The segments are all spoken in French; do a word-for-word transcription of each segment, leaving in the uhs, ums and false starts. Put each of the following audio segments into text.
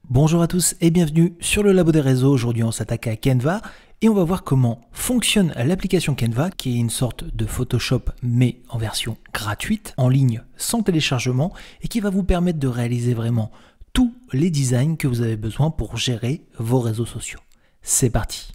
Bonjour à tous et bienvenue sur le Labo des réseaux. Aujourd'hui on s'attaque à Canva et on va voir comment fonctionne l'application Canva, qui est une sorte de Photoshop mais en version gratuite, en ligne sans téléchargement, et qui va vous permettre de réaliser vraiment tous les designs que vous avez besoin pour gérer vos réseaux sociaux. C'est parti!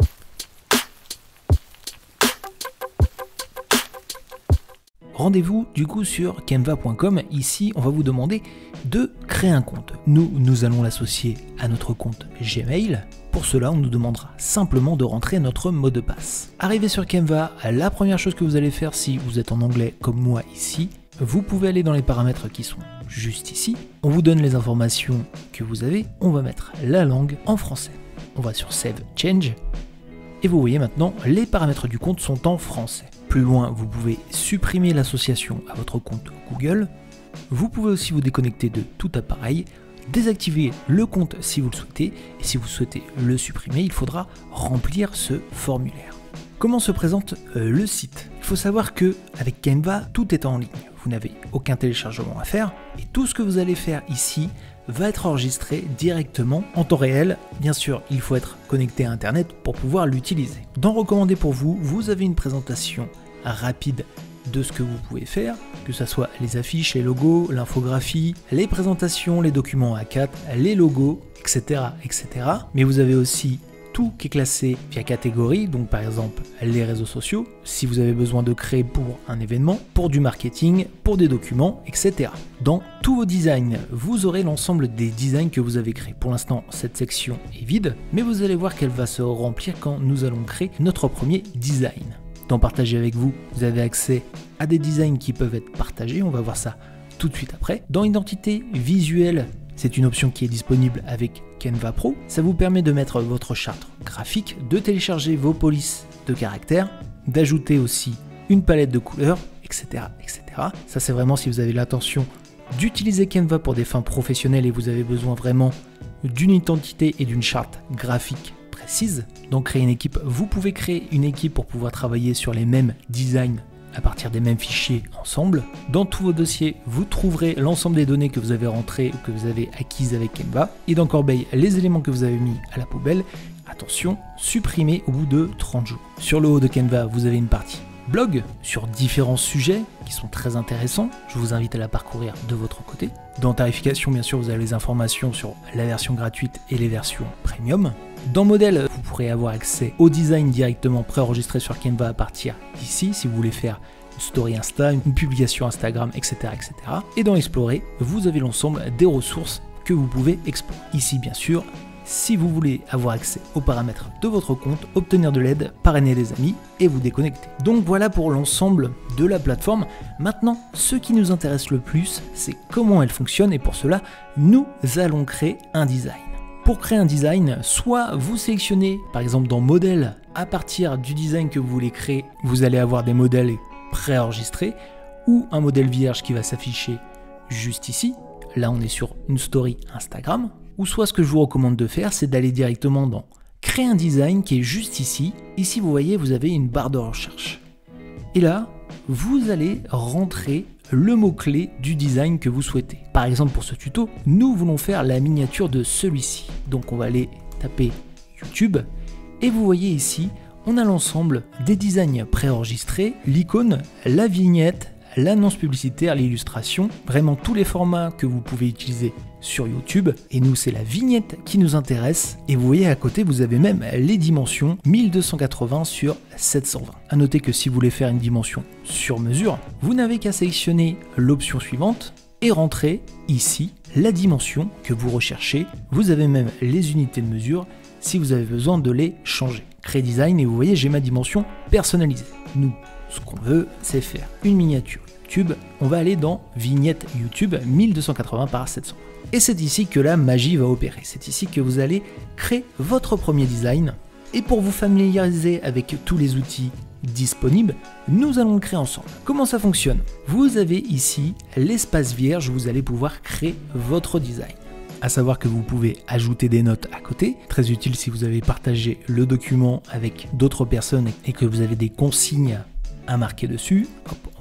Rendez-vous du coup sur canva point com. Ici, on va vous demander de créer un compte. Nous, nous allons l'associer à notre compte Gmail. Pour cela, on nous demandera simplement de rentrer notre mot de passe. Arrivé sur Canva, la première chose que vous allez faire si vous êtes en anglais comme moi ici, vous pouvez aller dans les paramètres qui sont juste ici. On vous donne les informations que vous avez. On va mettre la langue en français. On va sur Save Change. Et vous voyez maintenant, les paramètres du compte sont en français. Plus loin, vous pouvez supprimer l'association à votre compte Google. Vous pouvez aussi vous déconnecter de tout appareil, désactiver le compte si vous le souhaitez, et si vous souhaitez le supprimer, il faudra remplir ce formulaire. Comment se présente euh, le site? Il faut savoir que avec Canva, tout est en ligne. Vous n'avez aucun téléchargement à faire, et tout ce que vous allez faire ici va être enregistré directement en temps réel. Bien sûr, il faut être connecté à Internet pour pouvoir l'utiliser. Dans Recommander pour vous, vous avez une présentation rapide de ce que vous pouvez faire, que ce soit les affiches, les logos, l'infographie, les présentations, les documents A quatre, les logos, et cetera, et cetera. Mais vous avez aussi tout qui est classé via catégorie, donc par exemple les réseaux sociaux, si vous avez besoin de créer pour un événement, pour du marketing, pour des documents, et cetera. Dans tous vos designs, vous aurez l'ensemble des designs que vous avez créés. Pour l'instant, cette section est vide, mais vous allez voir qu'elle va se remplir quand nous allons créer notre premier design. Dans Partager avec vous, vous avez accès à des designs qui peuvent être partagés, on va voir ça tout de suite après. Dans Identité visuelle, c'est une option qui est disponible avec Canva Pro. Ça vous permet de mettre votre charte graphique, de télécharger vos polices de caractères, d'ajouter aussi une palette de couleurs, et cetera, et cetera. Ça, c'est vraiment si vous avez l'intention d'utiliser Canva pour des fins professionnelles et vous avez besoin vraiment d'une identité et d'une charte graphique précise. Donc, créer une équipe, vous pouvez créer une équipe pour pouvoir travailler sur les mêmes designs à partir des mêmes fichiers ensemble. Dans tous vos dossiers, vous trouverez l'ensemble des données que vous avez rentrées ou que vous avez acquises avec Canva. Et dans Corbeille, les éléments que vous avez mis à la poubelle, attention, supprimés au bout de trente jours. Sur le haut de Canva, vous avez une partie blog sur différents sujets qui sont très intéressants. Je vous invite à la parcourir de votre côté. Dans tarification, bien sûr, vous avez les informations sur la version gratuite et les versions premium. Dans modèle, vous pourrez avoir accès au design directement préenregistré sur Canva à partir d'ici, si vous voulez faire une story Insta, une publication Instagram, et cetera, et cetera. Et dans Explorer, vous avez l'ensemble des ressources que vous pouvez explorer. Ici, bien sûr, si vous voulez avoir accès aux paramètres de votre compte, obtenir de l'aide, parrainer des amis et vous déconnecter. Donc voilà pour l'ensemble de la plateforme. Maintenant, ce qui nous intéresse le plus, c'est comment elle fonctionne, et pour cela, nous allons créer un design. Pour créer un design, soit vous sélectionnez par exemple dans modèle, à partir du design que vous voulez créer, vous allez avoir des modèles préenregistrés ou un modèle vierge qui va s'afficher juste ici. Là, on est sur une story Instagram. Ou soit ce que je vous recommande de faire, c'est d'aller directement dans créer un design qui est juste ici. Ici, vous voyez, vous avez une barre de recherche. Et là, vous allez rentrer le mot-clé du design que vous souhaitez. Par exemple, pour ce tuto, nous voulons faire la miniature de celui-ci. Donc on va aller taper YouTube et vous voyez ici, on a l'ensemble des designs préenregistrés, l'icône, la vignette, l'annonce publicitaire, l'illustration, vraiment tous les formats que vous pouvez utiliser sur YouTube. Et nous, c'est la vignette qui nous intéresse. Et vous voyez à côté, vous avez même les dimensions mille deux cent quatre-vingts sur sept cent vingt. À noter que si vous voulez faire une dimension sur mesure, vous n'avez qu'à sélectionner l'option suivante et rentrer ici la dimension que vous recherchez. Vous avez même les unités de mesure si vous avez besoin de les changer. Créer design et vous voyez, j'ai ma dimension personnalisée. Nous, ce qu'on veut, c'est faire une miniature YouTube. On va aller dans vignette YouTube mille deux cent quatre-vingts par sept cents. Et c'est ici que la magie va opérer. C'est ici que vous allez créer votre premier design. Et pour vous familiariser avec tous les outils disponibles, nous allons le créer ensemble. Comment ça fonctionne? Vous avez ici l'espace vierge où vous allez pouvoir créer votre design. À savoir que vous pouvez ajouter des notes à côté, très utile si vous avez partagé le document avec d'autres personnes et que vous avez des consignes à marquer dessus. Hop,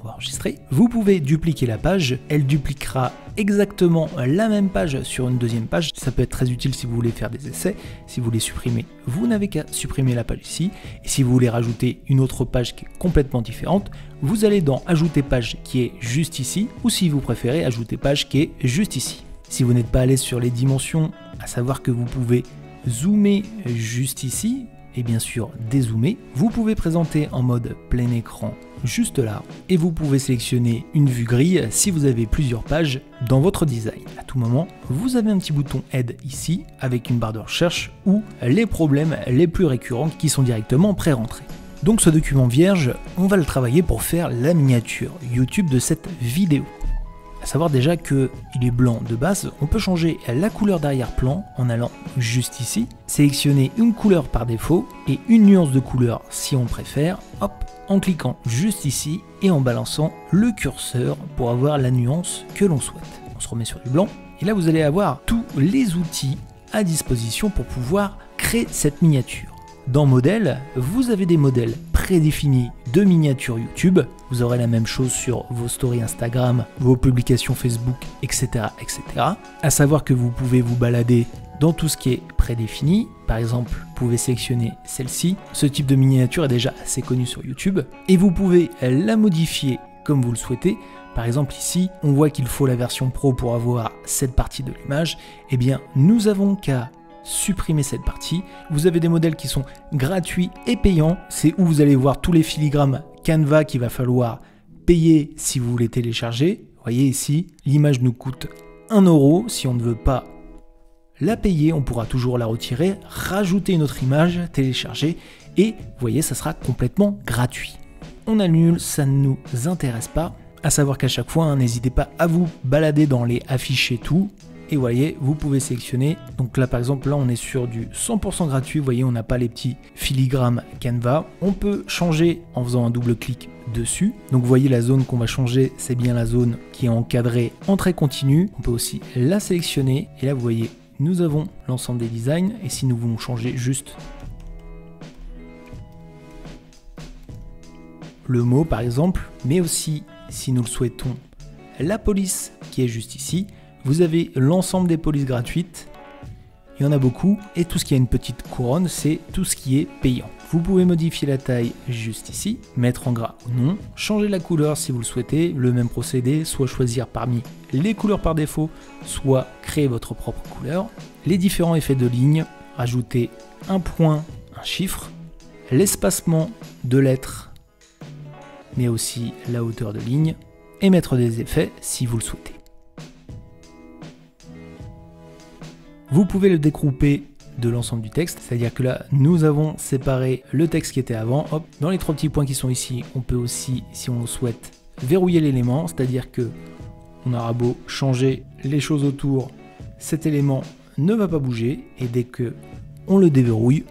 on va enregistrer. Vous pouvez dupliquer la page, elle dupliquera exactement la même page sur une deuxième page. Ça peut être très utile si vous voulez faire des essais. Si vous voulez supprimer, vous n'avez qu'à supprimer la page ici. Et si vous voulez rajouter une autre page qui est complètement différente, vous allez dans ajouter page qui est juste ici, ou si vous préférez ajouter page qui est juste ici. Si vous n'êtes pas à l'aise sur les dimensions, à savoir que vous pouvez zoomer juste ici, et bien sûr dézoomer, vous pouvez présenter en mode plein écran juste là, et vous pouvez sélectionner une vue grille si vous avez plusieurs pages dans votre design. À tout moment, vous avez un petit bouton aide ici, avec une barre de recherche, ou les problèmes les plus récurrents qui sont directement pré-rentrés. Donc ce document vierge, on va le travailler pour faire la miniature YouTube de cette vidéo. À savoir déjà qu'il est blanc de base, on peut changer la couleur d'arrière-plan en allant juste ici, sélectionner une couleur par défaut et une nuance de couleur si on préfère, hop, en cliquant juste ici et en balançant le curseur pour avoir la nuance que l'on souhaite. On se remet sur du blanc et là vous allez avoir tous les outils à disposition pour pouvoir créer cette miniature. Dans modèle, vous avez des modèles prédéfinis de miniatures YouTube. Vous aurez la même chose sur vos stories Instagram, vos publications Facebook, et cetera, et cetera. À savoir que vous pouvez vous balader dans tout ce qui est prédéfini. Par exemple, vous pouvez sélectionner celle-ci. Ce type de miniature est déjà assez connu sur YouTube. Et vous pouvez la modifier comme vous le souhaitez. Par exemple ici, on voit qu'il faut la version pro pour avoir cette partie de l'image. Eh bien, nous avons qu'à supprimer cette partie. Vous avez des modèles qui sont gratuits et payants. C'est où vous allez voir tous les filigrammes Canva qu'il va falloir payer si vous voulez télécharger. Vous voyez ici, l'image nous coûte un euro. Si on ne veut pas la payer, on pourra toujours la retirer, rajouter une autre image, télécharger et vous voyez, ça sera complètement gratuit. On annule, ça ne nous intéresse pas. À savoir qu'à chaque fois, hein, n'hésitez pas à vous balader dans les afficher tout. Et vous voyez, vous pouvez sélectionner. Donc là, par exemple, là, on est sur du cent pour cent gratuit. Vous voyez, on n'a pas les petits filigrammes Canva. On peut changer en faisant un double clic dessus. Donc vous voyez, la zone qu'on va changer, c'est bien la zone qui est encadrée en trait continu. On peut aussi la sélectionner. Et là, vous voyez, nous avons l'ensemble des designs. Et si nous voulons changer juste le mot, par exemple, mais aussi, si nous le souhaitons, la police qui est juste ici, vous avez l'ensemble des polices gratuites, il y en a beaucoup, et tout ce qui a une petite couronne, c'est tout ce qui est payant. Vous pouvez modifier la taille juste ici, mettre en gras ou non, changer la couleur si vous le souhaitez, le même procédé, soit choisir parmi les couleurs par défaut, soit créer votre propre couleur, les différents effets de ligne, rajouter un point, un chiffre, l'espacement de lettres, mais aussi la hauteur de ligne, et mettre des effets si vous le souhaitez. Vous pouvez le découper de l'ensemble du texte, c'est-à-dire que là, nous avons séparé le texte qui était avant. Hop, dans les trois petits points qui sont ici, on peut aussi, si on le souhaite, verrouiller l'élément, c'est-à-dire que on aura beau changer les choses autour, cet élément ne va pas bouger, et dès que on le déverrouille,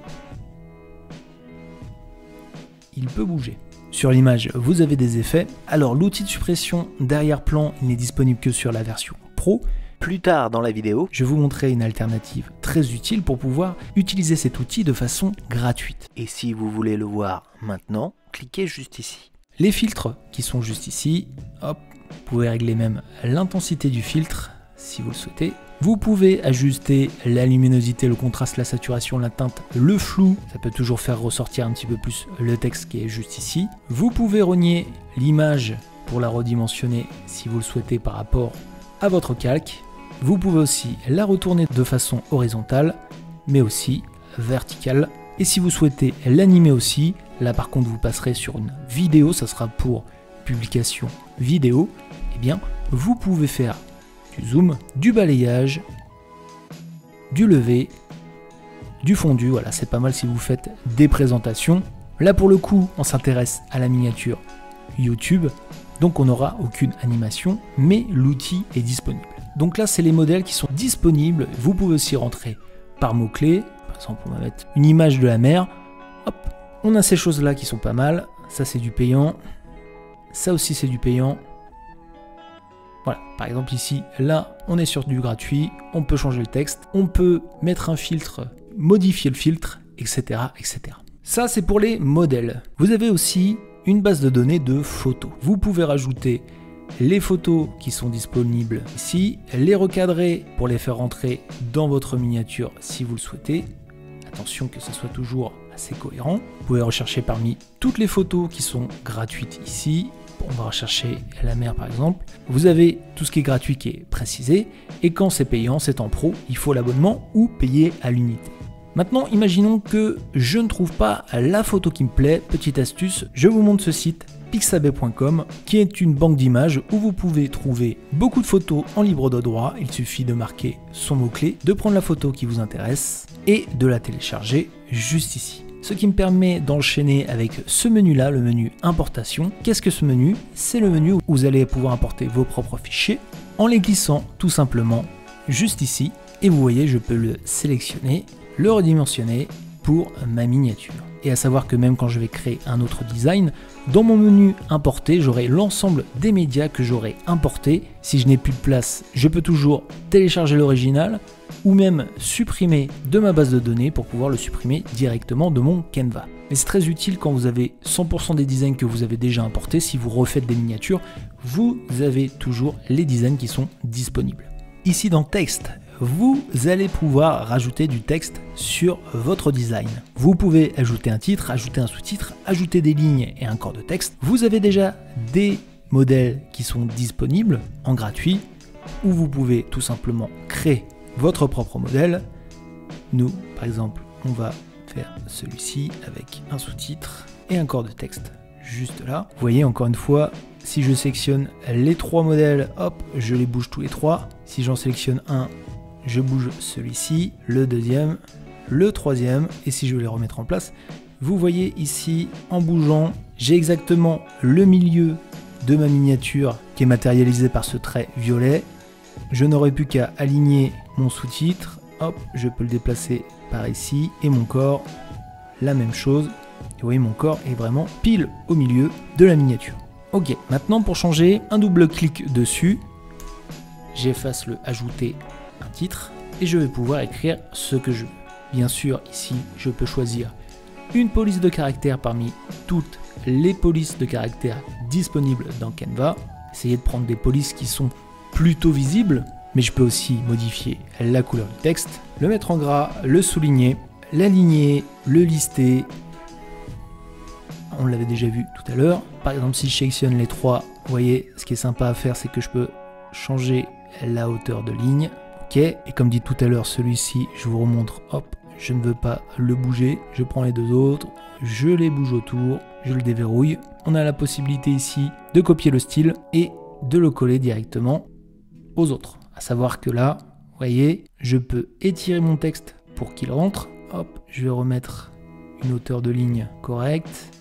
il peut bouger. Sur l'image, vous avez des effets. Alors, l'outil de suppression d'arrière-plan, il n'est disponible que sur la version Pro. Plus tard dans la vidéo, je vais vous montrer une alternative très utile pour pouvoir utiliser cet outil de façon gratuite. Et si vous voulez le voir maintenant, cliquez juste ici. Les filtres qui sont juste ici, hop, vous pouvez régler même l'intensité du filtre si vous le souhaitez. Vous pouvez ajuster la luminosité, le contraste, la saturation, la teinte, le flou. Ça peut toujours faire ressortir un petit peu plus le texte qui est juste ici. Vous pouvez rogner l'image pour la redimensionner si vous le souhaitez par rapport à votre calque. Vous pouvez aussi la retourner de façon horizontale, mais aussi verticale. Et si vous souhaitez l'animer aussi, là par contre vous passerez sur une vidéo, ça sera pour publication vidéo, eh bien vous pouvez faire du zoom, du balayage, du lever, du fondu, voilà c'est pas mal si vous faites des présentations. Là pour le coup on s'intéresse à la miniature YouTube, donc on n'aura aucune animation, mais l'outil est disponible. Donc là, c'est les modèles qui sont disponibles. Vous pouvez aussi rentrer par mots-clés. Par exemple, on va mettre une image de la mer. Hop, on a ces choses-là qui sont pas mal. Ça, c'est du payant. Ça aussi, c'est du payant. Voilà, par exemple ici, là, on est sur du gratuit. On peut changer le texte. On peut mettre un filtre, modifier le filtre, et cetera, et cetera. Ça, c'est pour les modèles. Vous avez aussi une base de données de photos. Vous pouvez rajouter les photos qui sont disponibles ici, les recadrer pour les faire rentrer dans votre miniature si vous le souhaitez. Attention que ce soit toujours assez cohérent. Vous pouvez rechercher parmi toutes les photos qui sont gratuites ici. On va rechercher la mer par exemple. Vous avez tout ce qui est gratuit qui est précisé. Et quand c'est payant, c'est en pro, il faut l'abonnement ou payer à l'unité. Maintenant, imaginons que je ne trouve pas la photo qui me plaît. Petite astuce, je vous montre ce site pixabay point com qui est une banque d'images où vous pouvez trouver beaucoup de photos en libre de droit. Il suffit de marquer son mot-clé, de prendre la photo qui vous intéresse et de la télécharger juste ici. Ce qui me permet d'enchaîner avec ce menu-là, le menu importation. Qu'est-ce que ce menu? C'est le menu où vous allez pouvoir importer vos propres fichiers en les glissant tout simplement juste ici. Et vous voyez, je peux le sélectionner, le redimensionner pour ma miniature. Et à savoir que même quand je vais créer un autre design, dans mon menu importer, j'aurai l'ensemble des médias que j'aurai importés. Si je n'ai plus de place, je peux toujours télécharger l'original ou même supprimer de ma base de données pour pouvoir le supprimer directement de mon Canva. Mais c'est très utile quand vous avez cent pour cent des designs que vous avez déjà importés. Si vous refaites des miniatures, vous avez toujours les designs qui sont disponibles. Ici dans texte, vous allez pouvoir rajouter du texte sur votre design. Vous pouvez ajouter un titre, ajouter un sous-titre, ajouter des lignes et un corps de texte. Vous avez déjà des modèles qui sont disponibles en gratuit où vous pouvez tout simplement créer votre propre modèle. Nous, par exemple, on va faire celui-ci avec un sous-titre et un corps de texte juste là. Vous voyez, encore une fois, si je sélectionne les trois modèles, hop, je les bouge tous les trois. Si j'en sélectionne un, je bouge celui-ci, le deuxième, le troisième, et si je veux les remettre en place, vous voyez ici, en bougeant, j'ai exactement le milieu de ma miniature qui est matérialisé par ce trait violet. Je n'aurai plus qu'à aligner mon sous-titre, hop, je peux le déplacer par ici, et mon corps, la même chose. Et vous voyez, mon corps est vraiment pile au milieu de la miniature. Ok, maintenant pour changer, un double clic dessus, j'efface le ajouter un titre et je vais pouvoir écrire ce que je veux. Bien sûr, ici, je peux choisir une police de caractère parmi toutes les polices de caractère disponibles dans Canva. Essayez de prendre des polices qui sont plutôt visibles, mais je peux aussi modifier la couleur du texte, le mettre en gras, le souligner, l'aligner, le lister. On l'avait déjà vu tout à l'heure. Par exemple, si je sélectionne les trois, vous voyez, ce qui est sympa à faire, c'est que je peux changer la hauteur de ligne. Ok, et comme dit tout à l'heure, celui-ci, je vous remontre, hop, je ne veux pas le bouger, je prends les deux autres, je les bouge autour, je le déverrouille. On a la possibilité ici de copier le style et de le coller directement aux autres. À savoir que là, vous voyez, je peux étirer mon texte pour qu'il rentre. Hop, je vais remettre une hauteur de ligne correcte,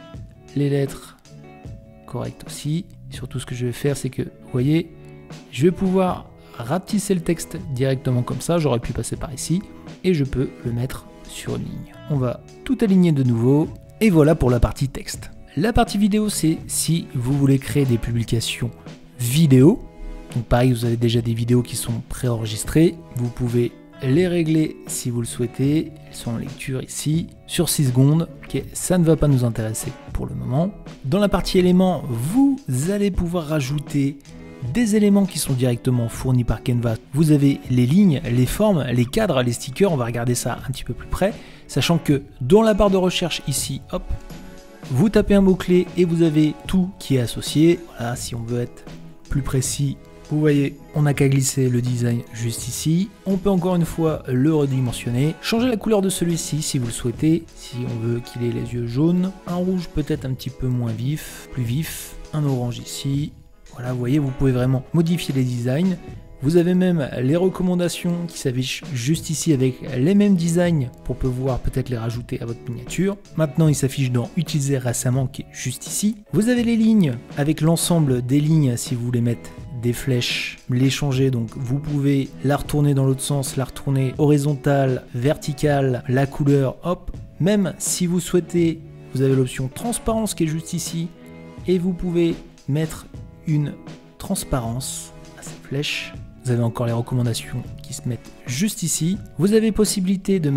les lettres correctes aussi. Surtout, ce que je vais faire, c'est que, vous voyez, je vais pouvoir rapetisser le texte directement comme ça, j'aurais pu passer par ici, et je peux le mettre sur une ligne. On va tout aligner de nouveau, et voilà pour la partie texte. La partie vidéo, c'est si vous voulez créer des publications vidéo. Donc pareil, vous avez déjà des vidéos qui sont préenregistrées, vous pouvez les régler si vous le souhaitez, elles sont en lecture ici, sur six secondes, ok, ça ne va pas nous intéresser pour le moment. Dans la partie éléments, vous allez pouvoir rajouter des éléments qui sont directement fournis par Canva. Vous avez les lignes, les formes, les cadres, les stickers, on va regarder ça un petit peu plus près, sachant que dans la barre de recherche ici, hop, vous tapez un mot-clé et vous avez tout qui est associé. Voilà, si on veut être plus précis, vous voyez, on n'a qu'à glisser le design juste ici. On peut encore une fois le redimensionner, changer la couleur de celui-ci si vous le souhaitez, si on veut qu'il ait les yeux jaunes, un rouge peut-être un petit peu moins vif, plus vif, un orange ici. Voilà, vous voyez, vous pouvez vraiment modifier les designs. Vous avez même les recommandations qui s'affichent juste ici avec les mêmes designs pour pouvoir peut-être les rajouter à votre miniature. Maintenant, il s'affiche dans Utiliser récemment qui est juste ici. Vous avez les lignes avec l'ensemble des lignes si vous voulez mettre des flèches, les changer. Donc vous pouvez la retourner dans l'autre sens, la retourner horizontale, verticale, la couleur, hop. Même si vous souhaitez, vous avez l'option transparence qui est juste ici et vous pouvez mettre une transparence à ces flèches. Vous avez encore les recommandations qui se mettent juste ici. Vous avez possibilité de mettre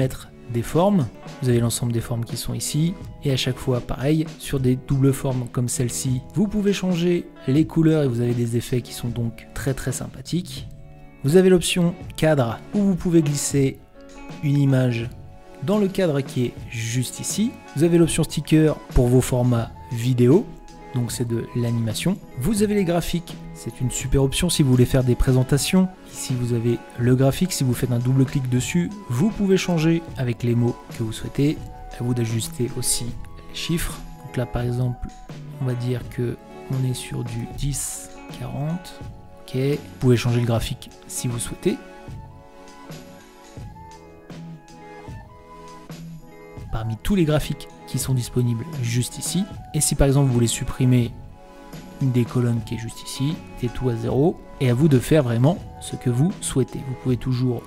des formes. Vous avez l'ensemble des formes qui sont ici. Et à chaque fois, pareil, sur des doubles formes comme celle-ci, vous pouvez changer les couleurs et vous avez des effets qui sont donc très très sympathiques. Vous avez l'option cadre où vous pouvez glisser une image dans le cadre qui est juste ici. Vous avez l'option sticker pour vos formats vidéo, donc c'est de l'animation. Vous avez les graphiques, c'est une super option si vous voulez faire des présentations. Ici vous avez le graphique, si vous faites un double clic dessus, vous pouvez changer avec les mots que vous souhaitez. À vous d'ajuster aussi les chiffres. Donc là par exemple, on va dire que on est sur du dix quarante. Ok, vous pouvez changer le graphique si vous souhaitez. Parmi tous les graphiques qui sont disponibles juste ici. Et si par exemple vous voulez supprimer une des colonnes qui est juste ici, c'est tout à zéro. Et à vous de faire vraiment ce que vous souhaitez. Vous pouvez toujours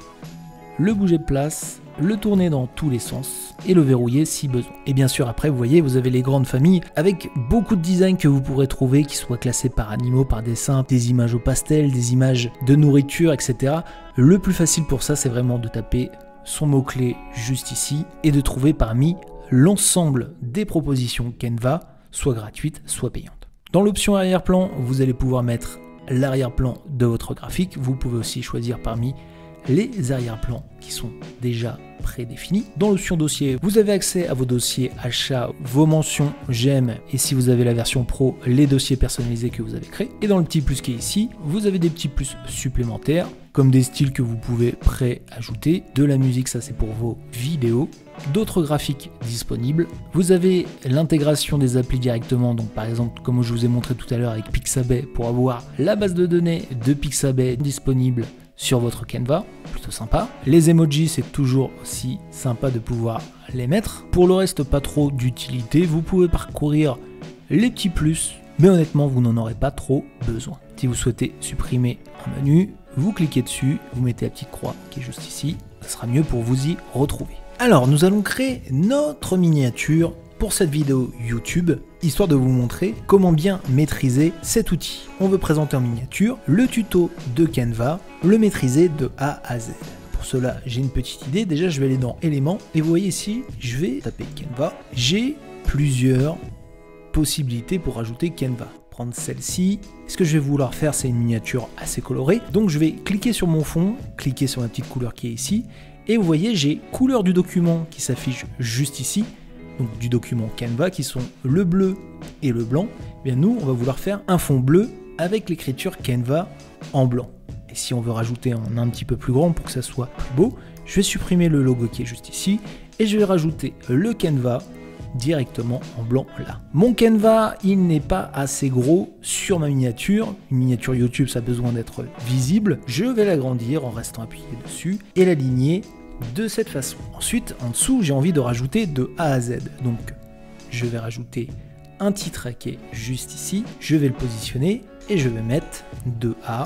le bouger de place, le tourner dans tous les sens et le verrouiller si besoin. Et bien sûr après vous voyez vous avez les grandes familles avec beaucoup de designs que vous pourrez trouver qui soient classés par animaux, par dessin, des images au pastel, des images de nourriture, et cetera. Le plus facile pour ça c'est vraiment de taper son mot-clé juste ici et de trouver parmi l'ensemble des propositions Canva, soit gratuites, soit payantes. Dans l'option arrière-plan, vous allez pouvoir mettre l'arrière-plan de votre graphique. Vous pouvez aussi choisir parmi les arrière-plans qui sont déjà prédéfinis. Dans l'option dossier, vous avez accès à vos dossiers achats, vos mentions j'aime et si vous avez la version pro, les dossiers personnalisés que vous avez créés. Et dans le petit plus qui est ici, vous avez des petits plus supplémentaires comme des styles que vous pouvez pré-ajouter, de la musique, ça c'est pour vos vidéos, d'autres graphiques disponibles. Vous avez l'intégration des applis directement, donc par exemple comme je vous ai montré tout à l'heure avec Pixabay pour avoir la base de données de Pixabay disponible sur votre Canva, plutôt sympa. Les emojis, c'est toujours aussi sympa de pouvoir les mettre. Pour le reste, pas trop d'utilité, vous pouvez parcourir les petits plus, mais honnêtement, vous n'en aurez pas trop besoin. Si vous souhaitez supprimer un menu, vous cliquez dessus, vous mettez la petite croix qui est juste ici, ça sera mieux pour vous y retrouver. Alors, nous allons créer notre miniature pour cette vidéo YouTube, histoire de vous montrer comment bien maîtriser cet outil. On veut présenter en miniature le tuto de Canva, le maîtriser de A à Z. Pour cela, j'ai une petite idée. Déjà, je vais aller dans éléments et vous voyez ici, je vais taper Canva. J'ai plusieurs possibilités pour ajouter Canva. Prendre celle-ci. Ce que je vais vouloir faire, c'est une miniature assez colorée. Donc, je vais cliquer sur mon fond, cliquer sur la petite couleur qui est ici. Et vous voyez, j'ai couleur du document qui s'affiche juste ici. Donc du document Canva qui sont le bleu et le blanc. Eh bien nous, on va vouloir faire un fond bleu avec l'écriture Canva en blanc. Et si on veut rajouter en un petit peu plus grand pour que ça soit plus beau, je vais supprimer le logo qui est juste ici et je vais rajouter le Canva directement en blanc là. Mon Canva, il n'est pas assez gros sur ma miniature. Une miniature YouTube, ça a besoin d'être visible. Je vais l'agrandir en restant appuyé dessus et l'aligner de cette façon. Ensuite, en dessous, j'ai envie de rajouter de A à Z. Donc, je vais rajouter un titre qui est juste ici. Je vais le positionner et je vais mettre de A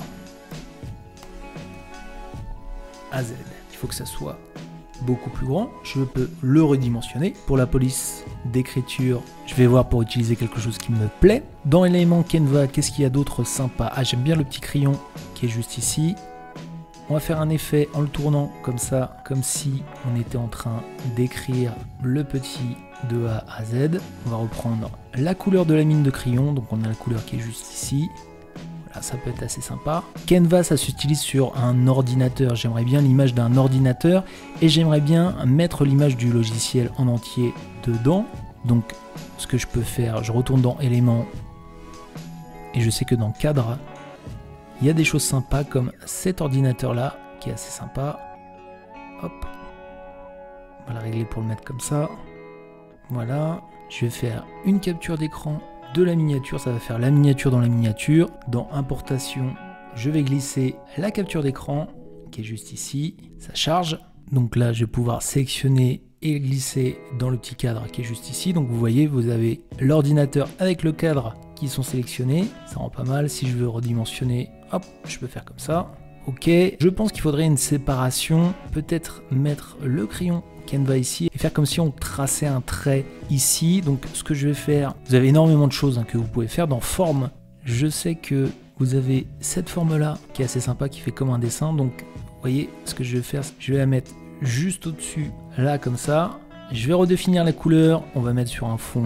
à Z. Il faut que ça soit beaucoup plus grand. Je peux le redimensionner. Pour la police d'écriture, je vais voir pour utiliser quelque chose qui me plaît. Dans éléments Canva, qu'est-ce qu'il y a d'autre sympa? Ah, j'aime bien le petit crayon qui est juste ici. On va faire un effet en le tournant comme ça, comme si on était en train d'écrire le petit de A à Z. On va reprendre la couleur de la mine de crayon, donc on a la couleur qui est juste ici. Voilà, ça peut être assez sympa. Canva, ça s'utilise sur un ordinateur. J'aimerais bien l'image d'un ordinateur et j'aimerais bien mettre l'image du logiciel en entier dedans. Donc, ce que je peux faire, je retourne dans éléments et je sais que dans cadre, il y a des choses sympas comme cet ordinateur là qui est assez sympa. Hop. On va le régler pour le mettre comme ça. Voilà. Je vais faire une capture d'écran de la miniature. Ça va faire la miniature dans la miniature. Dans importation, je vais glisser la capture d'écran qui est juste ici. Ça charge. Donc là, je vais pouvoir sélectionner et glisser dans le petit cadre qui est juste ici. Donc vous voyez, vous avez l'ordinateur avec le cadre qui sont sélectionnés. Ça rend pas mal. Si je veux redimensionner, hop, je peux faire comme ça. Ok, je pense qu'il faudrait une séparation. Peut-être mettre le crayon Canva ici et faire comme si on traçait un trait ici. Donc ce que je vais faire, vous avez énormément de choses hein, que vous pouvez faire dans forme. Je sais que vous avez cette forme là qui est assez sympa, qui fait comme un dessin. Donc vous voyez, ce que je vais faire, je vais la mettre juste au-dessus, là comme ça. Je vais redéfinir la couleur, on va mettre sur un fond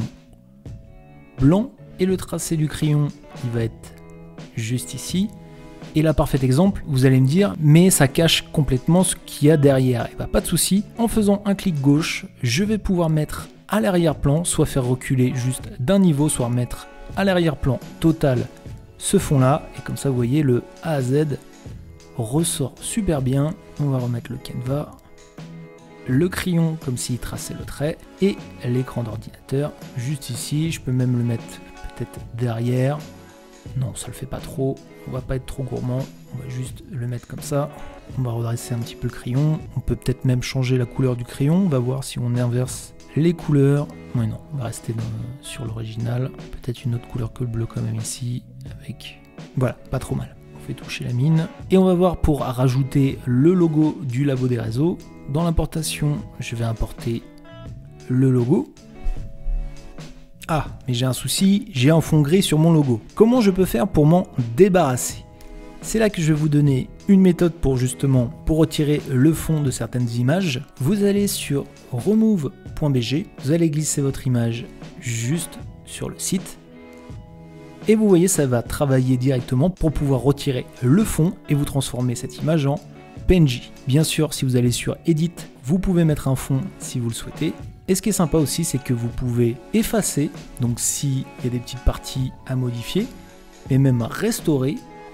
blanc. Et le tracé du crayon, il va être juste ici. Et là, parfait exemple, vous allez me dire, mais ça cache complètement ce qu'il y a derrière. Et bah pas de souci, en faisant un clic gauche, je vais pouvoir mettre à l'arrière-plan, soit faire reculer juste d'un niveau, soit mettre à l'arrière-plan total ce fond-là. Et comme ça, vous voyez, le A à Z ressort super bien. On va remettre le canevas, le crayon comme s'il traçait le trait, et l'écran d'ordinateur juste ici. Je peux même le mettre peut-être derrière. Non, ça le fait pas trop. On va pas être trop gourmand. On va juste le mettre comme ça. On va redresser un petit peu le crayon. On peut peut-être même changer la couleur du crayon. On va voir si on inverse les couleurs. Oui, non, on va rester dans, sur l'original. Peut-être une autre couleur que le bleu quand même ici. Avec... Voilà, pas trop mal. On fait toucher la mine. Et on va voir pour rajouter le logo du Labo des Réseaux. Dans l'importation, je vais importer le logo. Ah, mais j'ai un souci, j'ai un fond gris sur mon logo. Comment je peux faire pour m'en débarrasser? C'est là que je vais vous donner une méthode pour justement pour retirer le fond de certaines images. Vous allez sur remove point b g, vous allez glisser votre image juste sur le site. Et vous voyez, ça va travailler directement pour pouvoir retirer le fond et vous transformer cette image en P N G. Bien sûr, si vous allez sur Edit, vous pouvez mettre un fond si vous le souhaitez. Et ce qui est sympa aussi, c'est que vous pouvez effacer, donc s'il y a des petites parties à modifier, et même restaurer.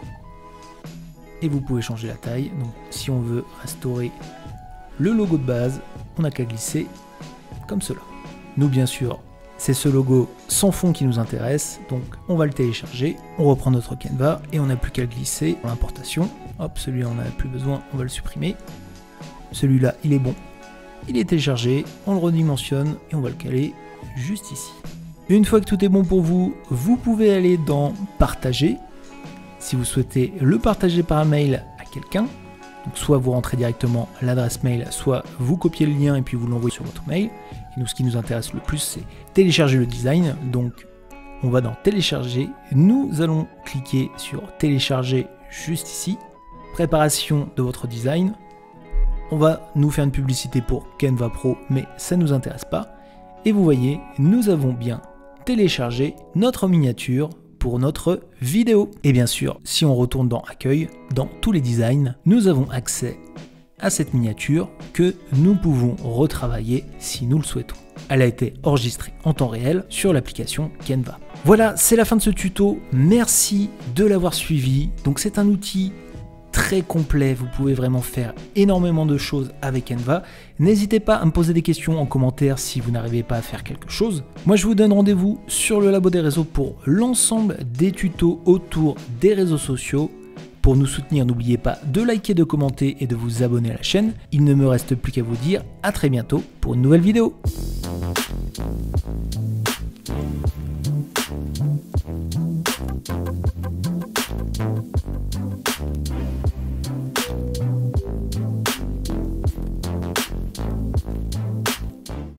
Et vous pouvez changer la taille. Donc si on veut restaurer le logo de base, on n'a qu'à glisser comme cela. Nous, bien sûr, c'est ce logo sans fond qui nous intéresse, donc on va le télécharger. On reprend notre canevas et on n'a plus qu'à glisser dans l'importation. Hop, celui-là on n'a plus besoin, on va le supprimer. Celui-là, il est bon. Il est téléchargé, on le redimensionne et on va le caler juste ici. Une fois que tout est bon pour vous, vous pouvez aller dans Partager. Si vous souhaitez le partager par mail à quelqu'un, donc soit vous rentrez directement l'adresse mail, soit vous copiez le lien et puis vous l'envoyez sur votre mail. Et nous, ce qui nous intéresse le plus, c'est télécharger le design. Donc, on va dans Télécharger. Nous allons cliquer sur Télécharger juste ici. Préparation de votre design. On va nous faire une publicité pour Canva Pro, mais ça ne nous intéresse pas. Et vous voyez, nous avons bien téléchargé notre miniature pour notre vidéo. Et bien sûr, si on retourne dans Accueil, dans tous les designs, nous avons accès à cette miniature que nous pouvons retravailler si nous le souhaitons. Elle a été enregistrée en temps réel sur l'application Canva. Voilà, c'est la fin de ce tuto. Merci de l'avoir suivi. Donc c'est un outil très complet, vous pouvez vraiment faire énormément de choses avec Canva. N'hésitez pas à me poser des questions en commentaire si vous n'arrivez pas à faire quelque chose. Moi je vous donne rendez-vous sur le Labo des Réseaux pour l'ensemble des tutos autour des réseaux sociaux. Pour nous soutenir, n'oubliez pas de liker, de commenter et de vous abonner à la chaîne. Il ne me reste plus qu'à vous dire à très bientôt pour une nouvelle vidéo.